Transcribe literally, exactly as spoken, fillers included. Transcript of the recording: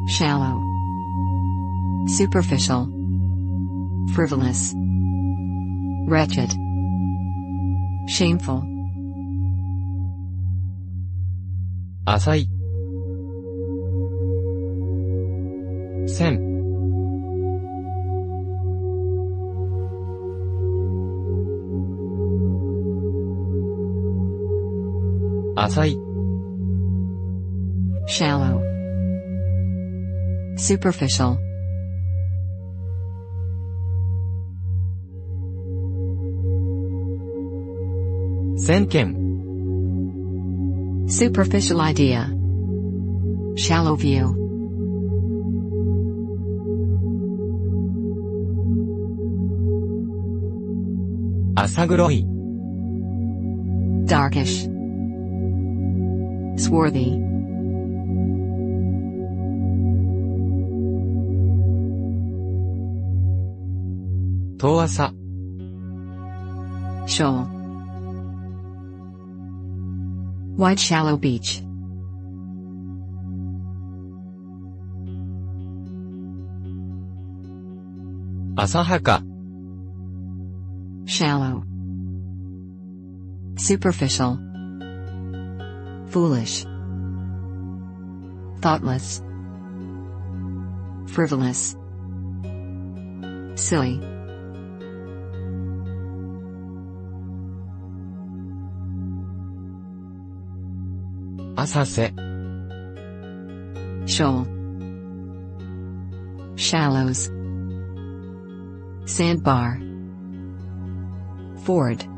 shallow, superficial, frivolous, wretched, shameful, 浅い、線、浅い、 shallow, superficial, 先見、 superficial idea, shallow view, 浅黒い、 darkish, swarthy, 遠浅、 shoal, wide shallow beach, 浅はか、 shallow, superficial, foolish, thoughtless, frivolous, silly, 浅瀬、 shoal, shallows, sandbar, ford.